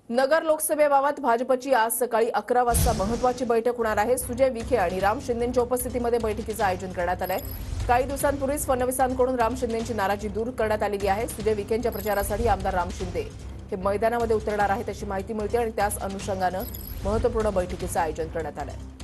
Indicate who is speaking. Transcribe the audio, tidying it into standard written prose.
Speaker 1: नगर लोकसभेबाबत भाजपची आज सकाळी 11 वाजता महत्त्वाची बैठक होणार आहे। सुजय विखे आणि राम शिंदेंच्या उपस्थितीमध्ये बैठकीचं आयोजन करण्यात आलंय। काही दिवसांपूर्वीच फडणवीसांकडून राम शिंदेंची नाराजी दूर करण्यात आलेली आहे। सुजय विखेंच्या प्रचारासाठी आमदार राम शिंदे हे मैदानामध्ये उतरणार आहेत अशी माहिती मिळते आणि त्याच अनुषंगानं महत्त्वपूर्ण बैठकीचं आयोजन करण्यात आलंय।